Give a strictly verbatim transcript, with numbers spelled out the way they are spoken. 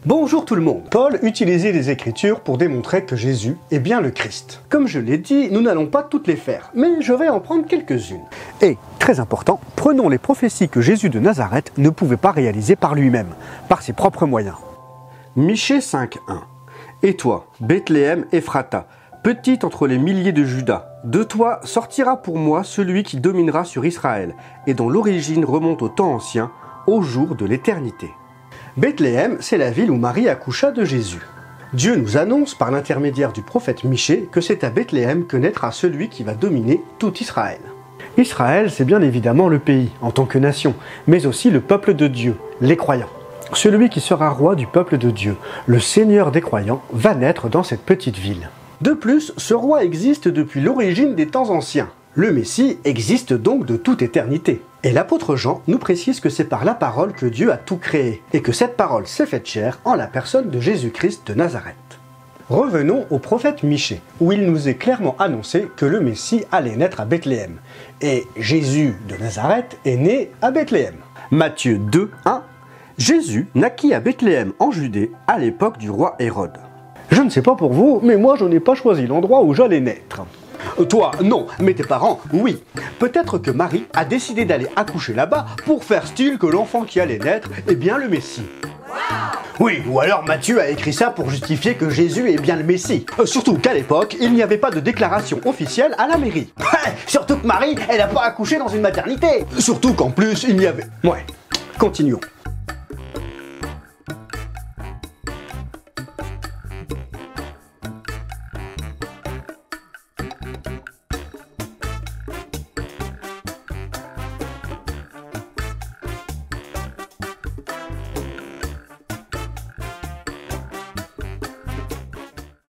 Bonjour tout le monde. Paul utilisait les Écritures pour démontrer que Jésus est bien le Christ. Comme je l'ai dit, nous n'allons pas toutes les faire, mais je vais en prendre quelques-unes. Et, très important, prenons les prophéties que Jésus de Nazareth ne pouvait pas réaliser par lui-même, par ses propres moyens. Michée cinq un. Et toi, Bethléem Ephrata, petite entre les milliers de Juda, de toi sortira pour moi celui qui dominera sur Israël, et dont l'origine remonte au temps ancien, au jour de l'éternité. Bethléem, c'est la ville où Marie accoucha de Jésus. Dieu nous annonce par l'intermédiaire du prophète Michée que c'est à Bethléem que naîtra celui qui va dominer tout Israël. Israël, c'est bien évidemment le pays, en tant que nation, mais aussi le peuple de Dieu, les croyants. Celui qui sera roi du peuple de Dieu, le Seigneur des croyants, va naître dans cette petite ville. De plus, ce roi existe depuis l'origine des temps anciens. Le Messie existe donc de toute éternité. Et l'apôtre Jean nous précise que c'est par la parole que Dieu a tout créé, et que cette parole s'est faite chair en la personne de Jésus-Christ de Nazareth. Revenons au prophète Michée, où il nous est clairement annoncé que le Messie allait naître à Bethléem. Et Jésus de Nazareth est né à Bethléem. Matthieu deux un. Jésus naquit à Bethléem en Judée à l'époque du roi Hérode. Je ne sais pas pour vous, mais moi je n'ai pas choisi l'endroit où j'allais naître. Toi, non, mais tes parents, oui. Peut-être que Marie a décidé d'aller accoucher là-bas pour faire style que l'enfant qui allait naître est bien le Messie. Oui, ou alors Matthieu a écrit ça pour justifier que Jésus est bien le Messie. Euh, surtout qu'à l'époque, il n'y avait pas de déclaration officielle à la mairie. Surtout que Marie, elle n'a pas accouché dans une maternité. Surtout qu'en plus, il n'y avait... Ouais, continuons.